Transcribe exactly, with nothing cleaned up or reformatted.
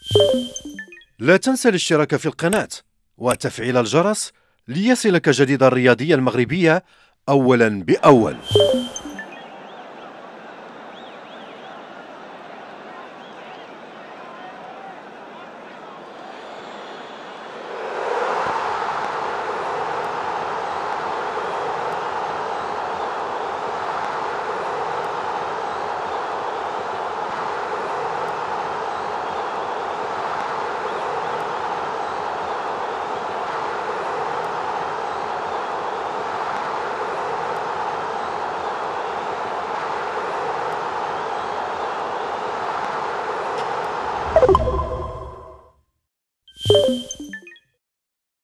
لا تنسى الاشتراك في القناة وتفعيل الجرس ليصلك جديد الرياضية المغربية أولا بأول.